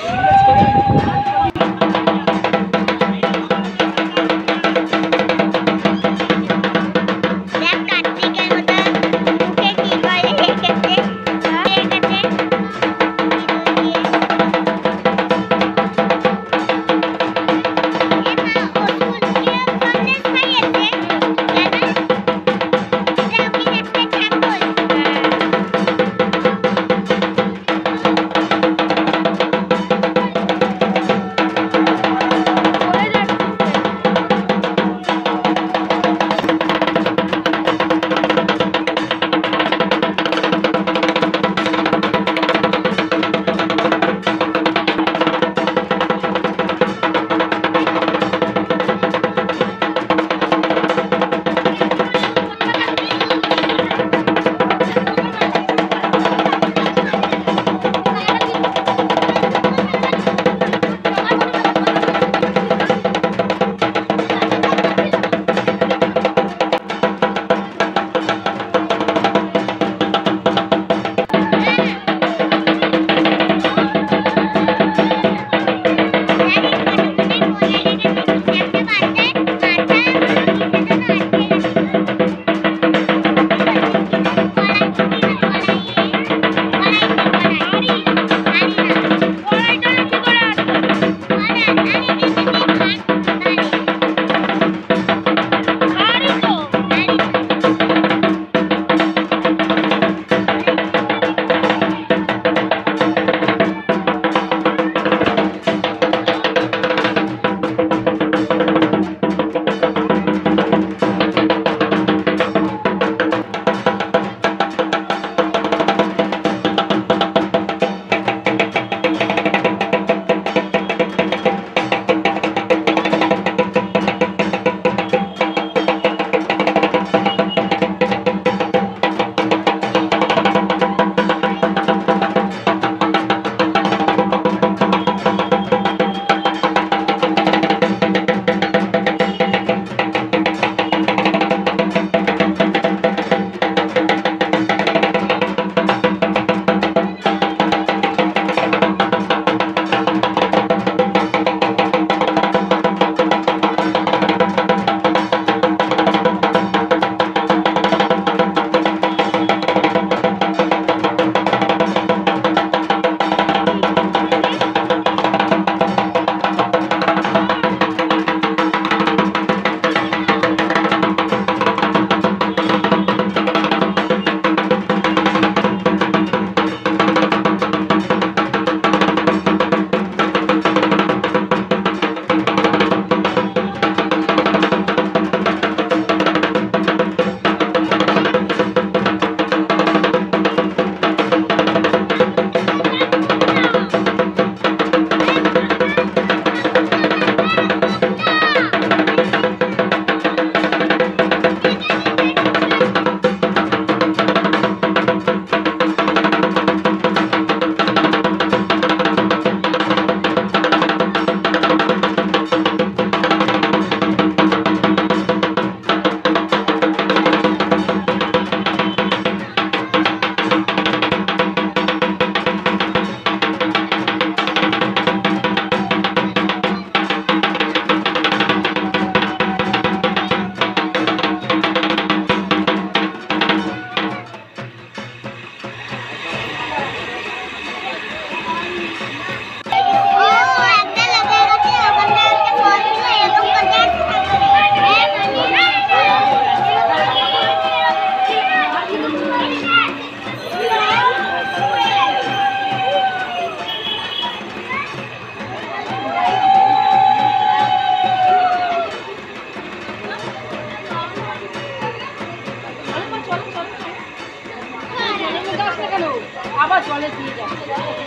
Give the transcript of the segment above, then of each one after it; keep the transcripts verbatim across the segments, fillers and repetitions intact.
আবার জলে দিয়ে যাচ্ছে।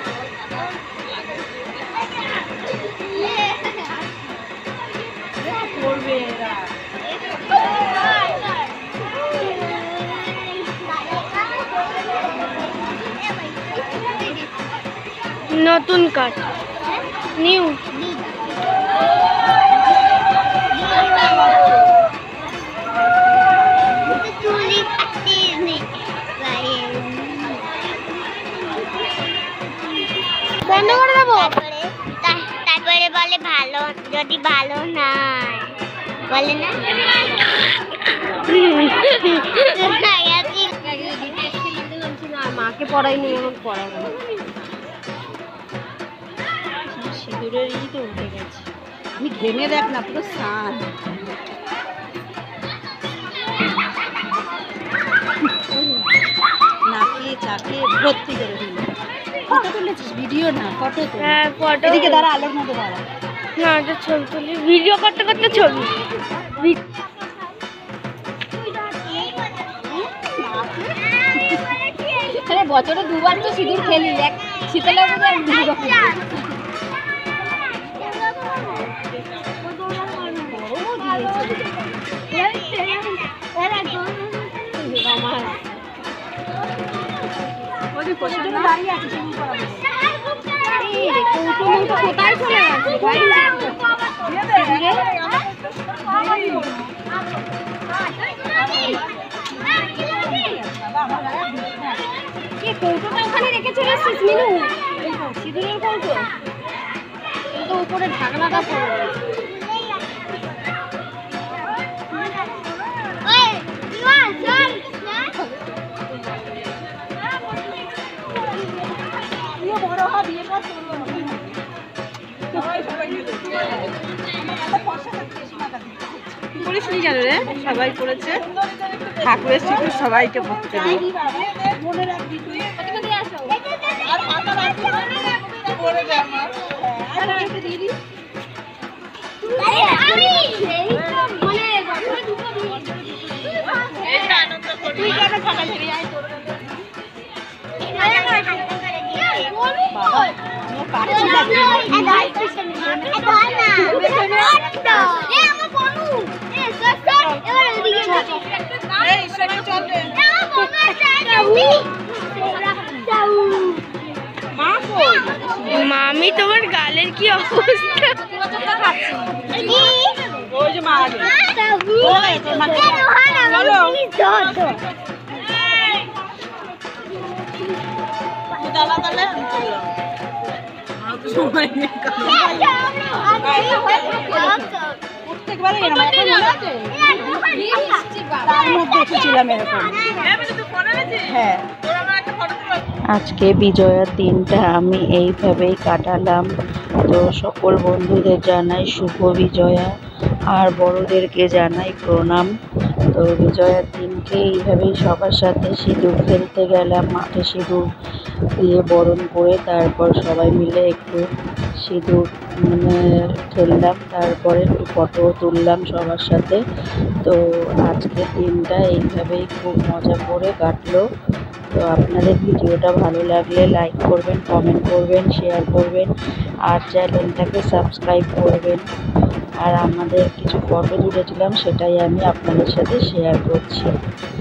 করবে এরা নতুন কাঠ নিউ বন্ধ করে দেবো। তারপরে বলে ভালো, যদি ভালো না বলে না মাকে পড়াইনি, এখন পড়াবো। সিঁদুরের ই তো উঠে গেছে। আমি ঘেমে দেখ না, পুরো স্নান। নাকে চাকে ভর্তি করে দিল। ফটো তুলেছিস? ভিডিও না, ফটো তুল। হ্যাঁ, ফটো। এদিকে দাঁড়া, আলোর মধ্যে দাঁড়া। না, এটা ছবি তুলি। ভিডিও করতে করতে ছবি। বছরে দুবার তো সিঁদুর খেলি, এক শীতলা পুজো কোথায় চলে কৌটোটা ওখানে রেখে চলে এসছিস মিনু? সিঁদুরের কৌটো তো উপরে ঢাকনাটা পড়ে রয়েছে। করিস নি জানো রে? সবাই করেছে, ঠাকুরের সিঁদুর সবাইকে পড়তে দিই। মামি, তোমার গালের কি অবস্থা? আজকে বিজয়ার দিনটা আমি এইভাবেই কাটালাম। তো সকল বন্ধুদের জানাই শুভ বিজয়া, আর বড়দেরকে জানাই প্রণাম। তো বিজয়ার দিনকে এইভাবেই সবার সাথে সিঁদুর খেলতে গেলাম, মাঠে সিঁদুর দিয়ে বরণ করে তারপর সবাই মিলে একটু সিঁদুর মানে খেললাম, তারপরে একটু ফটো তুললাম সবার সাথে। তো আজকের দিনটা এইভাবেই খুব মজা করে কাটলো। তো আপনাদের ভিডিওটা ভালো লাগলে লাইক করবেন, কমেন্ট করবেন, শেয়ার করবেন, আর চ্যানেলটাকে সাবস্ক্রাইব করবেন। আর আমাদের কিছু ফটো তুলেছিলাম, সেটাই আমি আপনাদের সাথে শেয়ার করছি।